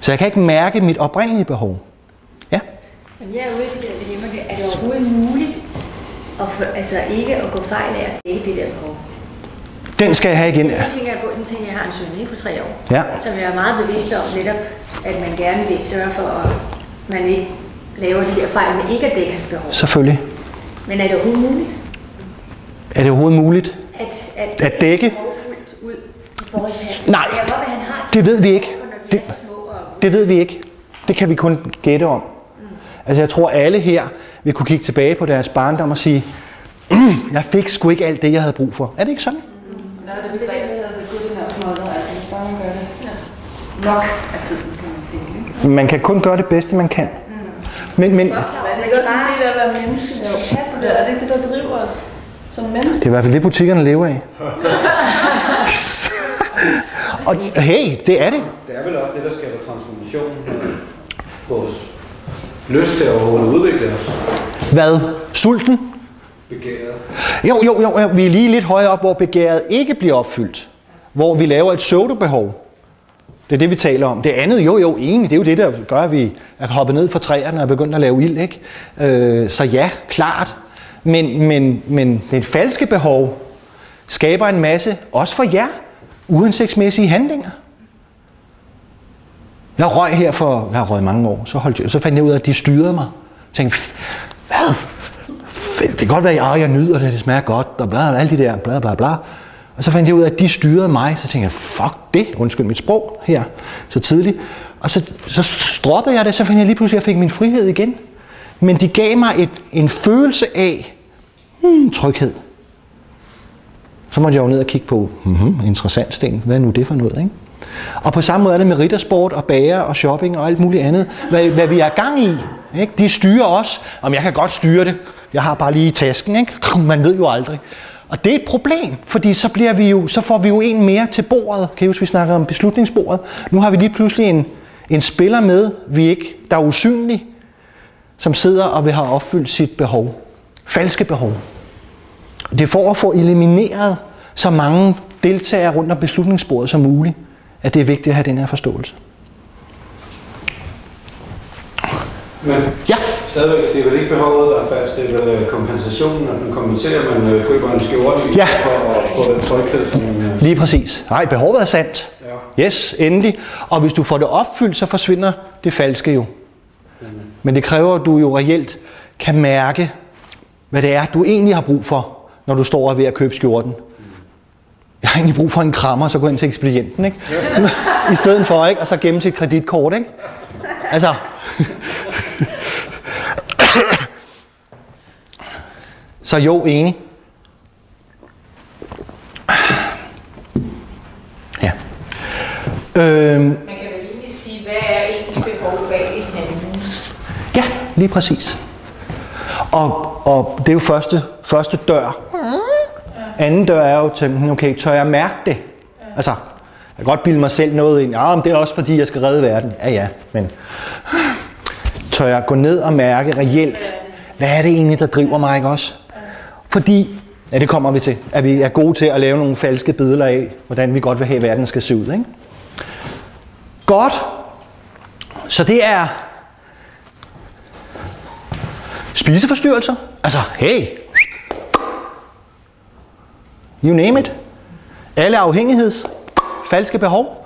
Så jeg kan ikke mærke mit oprindelige behov. Ja? Jamen, jeg er ude i det der, er det overhovedet muligt altså ikke at gå fejl af at dække det der behov? Den skal jeg have igen. Den tænker jeg har en søn på 3 år, ja. Som jeg er meget bevidst om netop, at man gerne vil sørge for, at man ikke laver de der fejl med ikke at dække hans behov. Selvfølgelig. Men er det overhovedet muligt? Er det overhovedet muligt? At dække? Ud i forhold til nej, det ved vi ikke. Det ved vi ikke. Det kan vi kun gætte om. Altså jeg tror alle her vil kunne kigge tilbage på deres barndom og sige, jeg fik sgu ikke alt det, jeg havde brug for. Er det ikke sådan? Nej, det begrebet hedder the good enough mother, altså hvis bare man gør det nok af tiden, kan man sige. Man kan kun gøre det bedste, man kan. Men det er ikke også en del af at være menneske. Er det ikke det, der driver os som menneske? Det er i hvert fald det, butikkerne lever af. Og hey, det er det. Det er vel også det, der skaber transformation. Vores lyst til at overhovedet udvikle os. Hvad? Sulten? Begæret. Jo, vi er lige lidt højere op, hvor begæret ikke bliver opfyldt. Hvor vi laver et pseudobehov. Det er det, vi taler om. Det andet, jo, enig, det er jo det, der gør, at vi er hoppet ned fra træerne og er begyndt at lave ild, ikke? Så ja, klart. Men det falske behov skaber en masse, også for jer, uhensigtsmæssige handlinger. Jeg har røget mange år, så fandt jeg ud af, at de styrede mig. Jeg tænkte, hvad? Det kan godt være, at jeg nyder det smager godt, og alle de der, bla bla bla. Og så fandt jeg ud af, at de styrede mig, så tænkte jeg, fuck det, undskyld mit sprog her, så tidligt. Og så droppede jeg det, så fandt jeg lige pludselig, at jeg fik min frihed igen. Men de gav mig en følelse af tryghed. Så måtte jeg jo ned og kigge på, interessant Sten, hvad er nu det for noget, ikke? Og på samme måde er det med riddersport og bager og shopping og alt muligt andet. Hvad vi er gang i, ikke? De styrer os. Om jeg kan godt styre det. Jeg har bare lige tasken, ikke? Man ved jo aldrig. Og det er et problem, fordi så får vi jo en mere til bordet. Kan I huske, vi snakker om beslutningsbordet? Nu har vi lige pludselig en spiller med, der er usynlig, som sidder og vil have opfyldt sit behov. Falske behov. Det er for at få elimineret så mange deltagere rundt om beslutningsbordet som muligt, at det er vigtigt at have den her forståelse. Men ja. Stadigvæk, det er vel ikke behovet, der er fast, det er vel kompensationen, at man kompenserer, man køber en skjorte for at få den tryghed, som man... Lige præcis. Nej, behovet er sandt. Ja. Yes, endelig. Og hvis du får det opfyldt, så forsvinder det falske jo. Men det kræver, at du jo reelt kan mærke, hvad det er, du egentlig har brug for, når du står ved at købe skjorten. Jeg har egentlig brug for en krammer, så gå ind til ekspedienten, ikke? I stedet for, ikke? Og så gemme sit kreditkort, ikke? Altså... Så jo, enig. Ja. Man kan vel egentlig sige, hvad er ens behov bag handlen? Ja, lige præcis. Og det er jo første dør. Anden dør er jo til, okay, tør jeg mærke det? Altså, jeg kan godt bilde mig selv noget ind. Ja, men det er også fordi, jeg skal redde verden. Ja, men tør jeg gå ned og mærke reelt, hvad er det egentlig, der driver mig, ikke også? Fordi, ja, det kommer vi til, at vi er gode til at lave nogle falske billeder af, hvordan vi godt vil have, at verden skal se ud, ikke? Godt. Så det er spiseforstyrrelser. Altså, hey. You name it. Alle falske behov.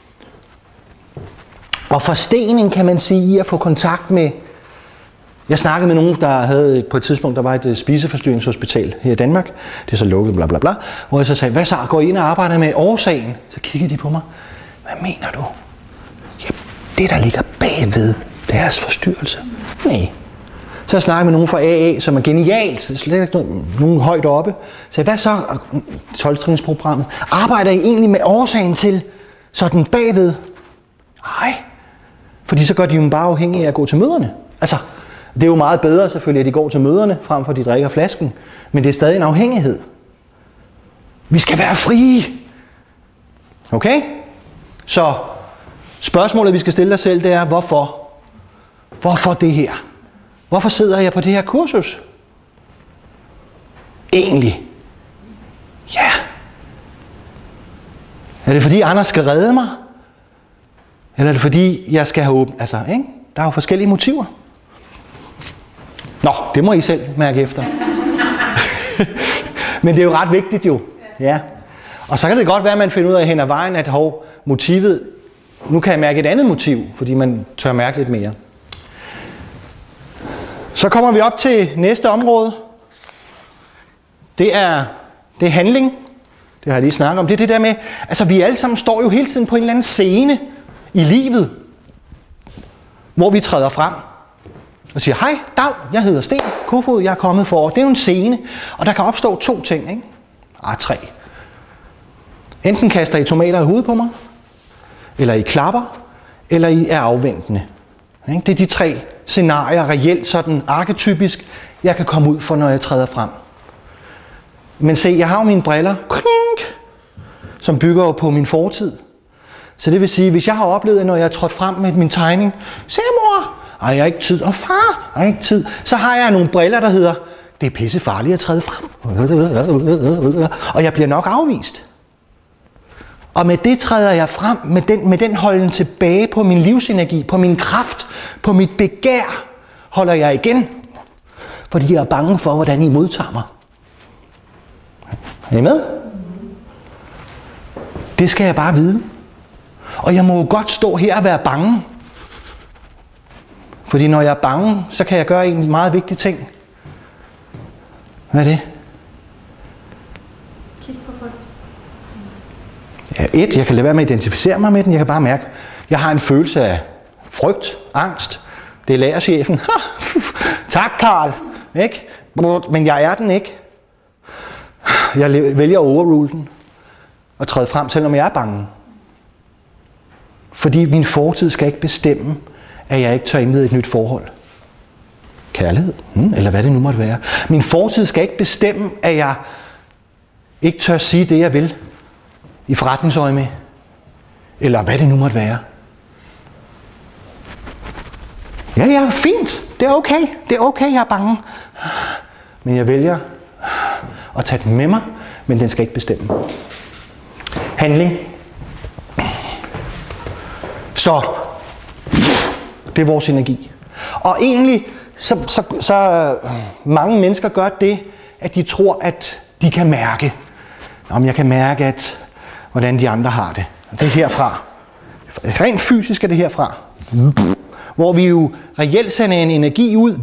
Og forstening kan man sige i at få kontakt med. Jeg snakkede med nogen, der havde på et tidspunkt, der var et spiseforstyrringshospital her i Danmark. Det er så lukket, bla bla bla. Hvor jeg så sagde, hvad så? Går I ind og arbejder med årsagen? Så kiggede de på mig. Hvad mener du? Ja, det der ligger bagved deres forstyrrelse. Nej. Så jeg snakkede med nogen fra AA, som er genialt, slet ikke nogen højt oppe. Så hvad så, 12-trinsprogrammet? Arbejder I egentlig med årsagen til sådan bagved? Nej, fordi så gør de jo bare afhængige af at gå til møderne. Altså, det er jo meget bedre selvfølgelig, at de går til møderne, frem for at de drikker flasken. Men det er stadig en afhængighed. Vi skal være frie. Okay? Så spørgsmålet, vi skal stille os selv, det er, hvorfor? Hvorfor det her? Hvorfor sidder jeg på det her kursus? Egentlig. Ja. Er det fordi Anders skal redde mig? Eller er det fordi, jeg skal have åbent? Altså, ikke? Der er jo forskellige motiver. Nå, det må I selv mærke efter. Men det er jo ret vigtigt jo. Ja. Og så kan det godt være, at man finder ud af hen ad vejen, at motivet, nu kan jeg mærke et andet motiv, fordi man tør mærke lidt mere. Så kommer vi op til næste område. Det er handling. Det har jeg lige snakket om. Det er det der med, altså vi alle sammen står jo hele tiden på en eller anden scene i livet, hvor vi træder frem og siger, hej, dag, jeg hedder Sten Kofod, jeg er kommet for. Det er jo en scene, og der kan opstå 2 ting, ikke? 3. Enten kaster I tomater i hovedet på mig, eller I klapper, eller I er afventende. Det er de 3 scenarier, reelt sådan arketypisk, jeg kan komme ud for, når jeg træder frem. Men se, jeg har jo mine briller, som bygger jo på min fortid. Så det vil sige, hvis jeg har oplevet, når jeg er trådt frem med min tegning, se mor, jeg har ikke tid, og far, jeg har ikke tid, så har jeg nogle briller, der hedder, det er pisse farligt at træde frem, og jeg bliver nok afvist. Og med det træder jeg frem, med den holden tilbage på min livsenergi, på min kraft, på mit begær, holder jeg igen, fordi jeg er bange for, hvordan I modtager mig. Er I med? Det skal jeg bare vide. Og jeg må jo godt stå her og være bange. Fordi når jeg er bange, så kan jeg gøre en meget vigtig ting. Hvad er det? Kig på folk. Ja, jeg kan lade være med at identificere mig med den. Jeg kan bare mærke, jeg har en følelse af frygt, angst. Det er lærerchefen. Tak, Karl. Ikke? Men jeg er den ikke. Jeg vælger at overrule den og træde frem, selvom jeg er bange. Fordi min fortid skal ikke bestemme, at jeg ikke tør indlede et nyt forhold. Kærlighed, eller hvad det nu måtte være. Min fortid skal ikke bestemme, at jeg ikke tør sige det, jeg vil i forretningsøje med. Eller hvad det nu måtte være. Ja, fint. Det er okay. Det er okay, jeg er bange. Men jeg vælger at tage den med mig, men den skal ikke bestemme. Handling. Så det er vores energi. Og egentlig, så mange mennesker gør det, at de tror, at de kan mærke. Om jeg kan mærke, hvordan de andre har det. Det er herfra. Rent fysisk er det herfra. Hvor vi jo reelt sender en energi ud,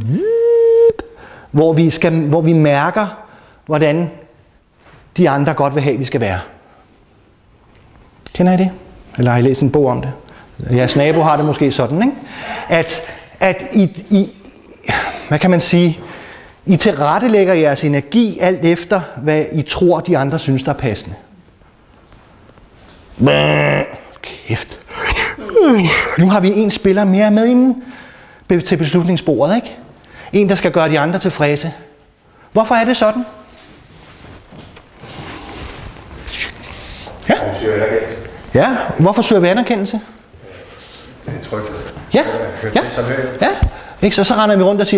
hvor vi mærker, hvordan de andre godt vil have, at vi skal være. Kender I det? Eller har I læst en bog om det? Jeres nabo har det måske sådan, ikke? At I hvad kan man sige, I tilrettelægger jeres energi alt efter, hvad I tror, de andre synes, der er passende. Kæft. Nu har vi en spiller mere med inden til beslutningsbordet, ikke? En, der skal gøre de andre tilfredse. Hvorfor er det sådan? Ja, hvorfor søger vi anerkendelse? Det er trygt. Ja. Ikke? Så render vi rundt og siger,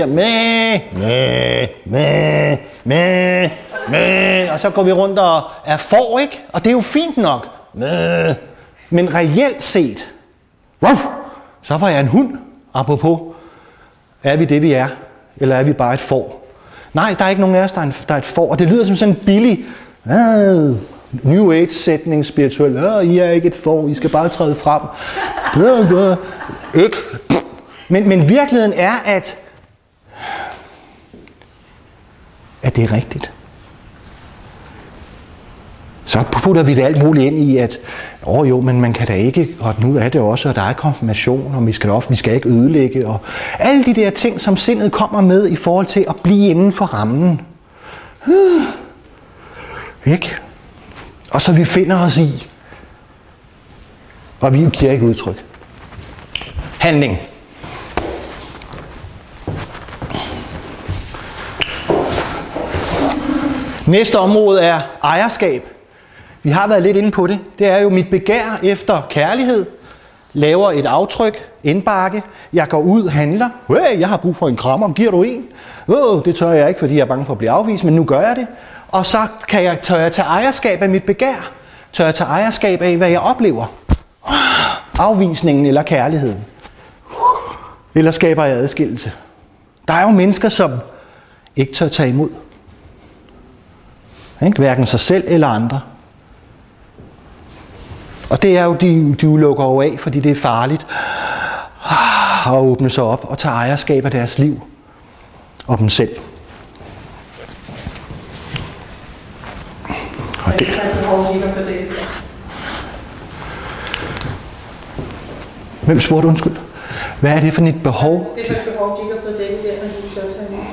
og så går vi rundt og er for, ikke? Og det er jo fint nok. Men reelt set, så var jeg en hund, apropos. Er vi det, vi er? Eller er vi bare et får? Nej, der er ikke nogen af os, der er et får. Og det lyder som sådan en billig New Age-sætning, spirituel. I er ikke et får, I skal bare træde frem. Ikke? Men virkeligheden er, at det er rigtigt. Så putter vi det alt muligt ind i, at men man kan da ikke, og nu er det også, og der er konfirmation, og vi skal ikke ødelægge, og alle de der ting, som sindet kommer med i forhold til at blive inden for rammen. Ikke? Og så vi finder os i, og vi giver ikke udtryk. Handling. Næste område er ejerskab. Vi har været lidt inde på det. Det er jo mit begær efter kærlighed. Laver et aftryk, indbakke. Jeg går ud, handler. Jeg har brug for en krammer. Giver du en? Det tør jeg ikke, fordi jeg er bange for at blive afvist, men nu gør jeg det. Og så tør jeg tage ejerskab af mit begær. Tør jeg tage ejerskab af, hvad jeg oplever. afvisningen eller kærligheden? Eller skaber jeg adskillelse? Der er jo mennesker, som ikke tør tage imod. Ikke? Hverken sig selv eller andre. Og det er jo, de lukker jo af, fordi det er farligt at åbne sig op og tage ejerskab af deres liv og dem selv. Og det. Hvem spurgte, undskyld? Hvad er det for et behov? Det er et behov, de ikke har fået dækket der, når de tør tage imod.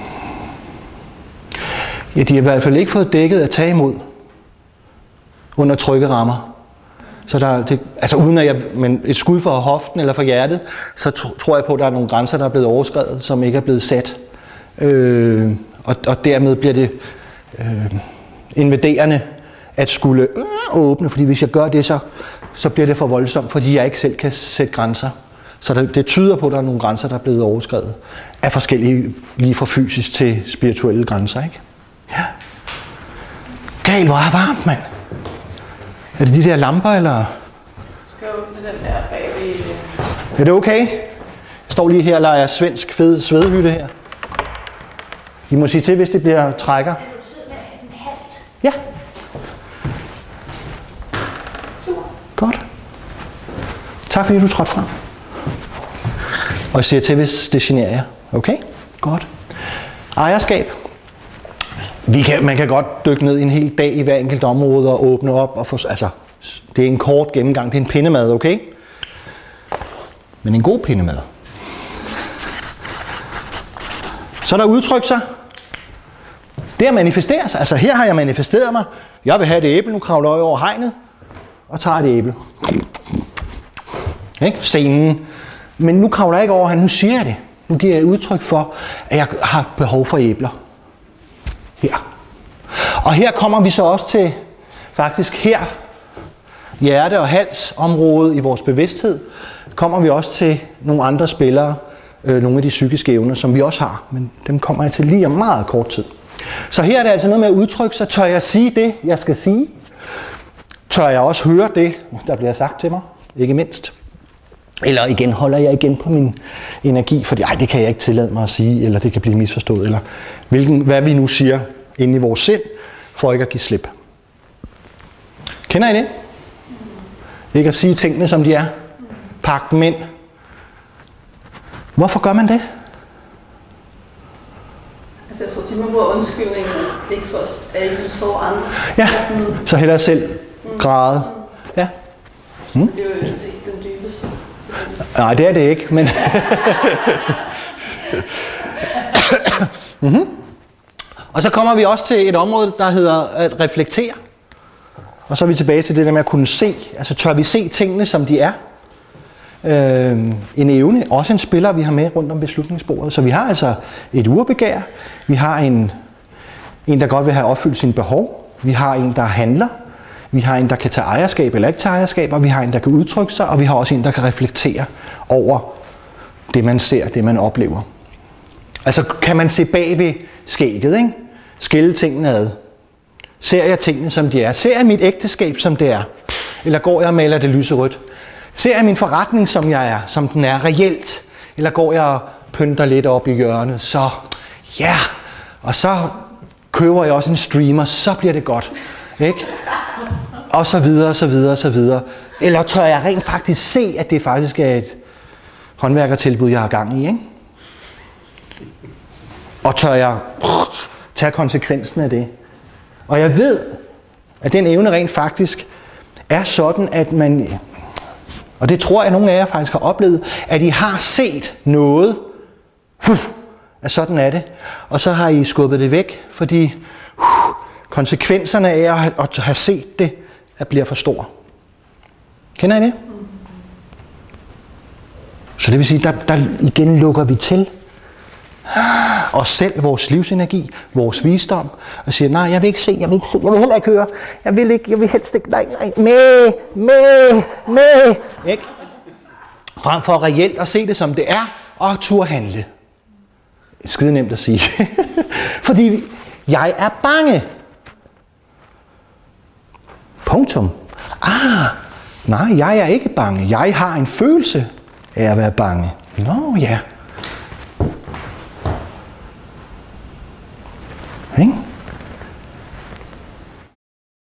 Ja, de har i hvert fald ikke fået dækket at tage imod under trygge rammer. Så altså uden at men et skud for hoften eller for hjertet, så tror jeg på, at der er nogle grænser, der er blevet overskredet, som ikke er blevet sat. Og dermed bliver det invaderende at skulle åbne, fordi hvis jeg gør det, så bliver det for voldsomt, fordi jeg ikke selv kan sætte grænser. Så det tyder på, at der er nogle grænser, der er blevet overskredet af forskellige, lige fra fysisk til spirituelle grænser, ikke? Ja. Gal, hvor er varmt, mand. Er det de der lamper, eller? Skal åbne den der bagved. Er det okay? Jeg står lige her og leger svensk fed svedhytte her. I må sige til, hvis det bliver trækker. Ja. Godt. Tak fordi du trådte frem. Og jeg siger til, hvis det generer jer. Okay? Godt. Ejerskab. Man kan godt dykke ned en hel dag i hver enkelt område og åbne op og få, altså, det er en kort gennemgang, det er en pindemad, okay? Men en god pindemad. Så der udtrykt sig. Det at manifestere sig. Altså her har jeg manifesteret mig. Jeg vil have et æble, nu kravler jeg over hegnet og tager et æble. Ikke? Scenen. Men nu kravler jeg ikke over hegnet, nu siger jeg det. Nu giver jeg udtryk for, at jeg har behov for æbler. Her. Og her kommer vi så også til, faktisk her, hjerte- og halsområdet i vores bevidsthed, kommer vi også til nogle andre spillere, nogle af de psykiske evner, som vi også har, men dem kommer jeg til lige om meget kort tid. Så her er det altså noget med at udtrykke sig. Tør jeg sige det, jeg skal sige? Tør jeg også høre det, der bliver sagt til mig? Ikke mindst. Eller igen, holder jeg igen på min energi, fordi det kan jeg ikke tillade mig at sige, eller det kan blive misforstået, eller hvad vi nu siger inde i vores sind, for ikke at give slip. Kender I det? Ikke at sige tingene, som de er. Pak dem ind. Hvorfor gør man det? Altså jeg tror, at man bruger undskyldningen, ikke for at ikke så andre. Ja, så hellere selv græde. Ja. Det er jo ikke den dybeste. Nej, det er det ikke, men... Og så kommer vi også til et område, der hedder at reflektere. Og så er vi tilbage til det der med at kunne se. Altså tør vi se tingene, som de er? En evne, også en spiller, vi har med rundt om beslutningsbordet. Så vi har altså et urbegær. Vi har en, der godt vil have opfyldt sine behov. Vi har en, der handler. Vi har en, der kan tage ejerskab eller ikke tage ejerskab. Og vi har en, der kan udtrykke sig. Og vi har også en, der kan reflektere over det, man ser, det, man oplever. Altså kan man se bag ved skægget, ikke? Skille tingene ad. Ser jeg tingene, som de er? Ser jeg mit ægteskab, som det er? Eller går jeg og maler det lyserødt? Ser jeg min forretning, som jeg er, som den er reelt? Eller går jeg og pynter lidt op i hjørnet? Så ja, og så køber jeg også en streamer, så bliver det godt. Ikke? Og så videre, og så videre, og så videre. Eller tør jeg rent faktisk se, at det faktisk er et håndværkertilbud, jeg har gang i, ikke? Og tør jeg tage konsekvensen af det? Og jeg ved, at den evne rent faktisk er sådan, at man, og det tror jeg, at nogle af jer faktisk har oplevet, at I har set noget, at sådan er det, og så har I skubbet det væk, fordi konsekvenserne af at have set det, at bliver for store. Kender I det? Så det vil sige, der igen lukker vi til os selv, vores livsenergi, vores visdom, og siger, nej, jeg vil ikke se, jeg vil heller ikke høre, jeg vil helst ikke, nej, med, ikke? Frem for reelt at se det, som det er, og turde handle. Skide nemt at sige. Fordi jeg er bange. Punktum. Nej, jeg er ikke bange. Jeg har en følelse af at være bange. Nå ja. Ikke?